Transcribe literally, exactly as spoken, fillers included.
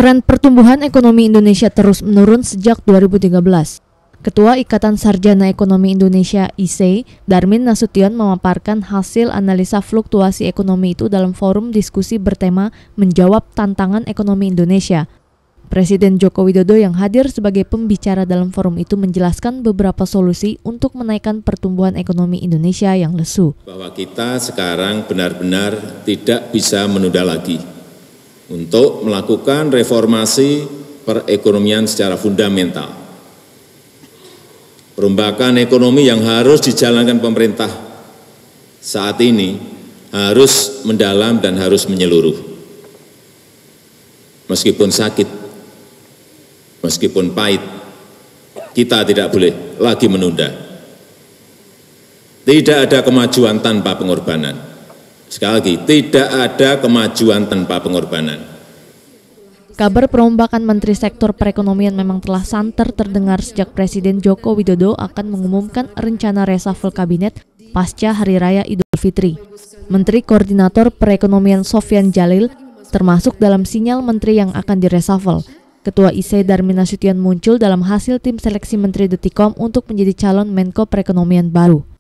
Tren pertumbuhan ekonomi Indonesia terus menurun sejak dua ribu tiga belas. Ketua Ikatan Sarjana Ekonomi Indonesia I S E, Darmin Nasution memaparkan hasil analisa fluktuasi ekonomi itu dalam forum diskusi bertema Menjawab Tantangan Ekonomi Indonesia. Presiden Joko Widodo yang hadir sebagai pembicara dalam forum itu menjelaskan beberapa solusi untuk menaikkan pertumbuhan ekonomi Indonesia yang lesu. Bahwa kita sekarang benar-benar tidak bisa menunda lagi untuk melakukan reformasi perekonomian secara fundamental. Perombakan ekonomi yang harus dijalankan pemerintah saat ini harus mendalam dan harus menyeluruh. Meskipun sakit, meskipun pahit, kita tidak boleh lagi menunda. Tidak ada kemajuan tanpa pengorbanan. Sekali lagi, tidak ada kemajuan tanpa pengorbanan. Kabar perombakan Menteri Sektor Perekonomian memang telah santer terdengar sejak Presiden Joko Widodo akan mengumumkan rencana reshuffle kabinet pasca Hari Raya Idul Fitri. Menteri Koordinator Perekonomian Sofyan Djalil termasuk dalam sinyal menteri yang akan direshuffle. Ketua I S E Darmin Nasution muncul dalam hasil tim seleksi Menteri Detikom untuk menjadi calon Menko Perekonomian baru.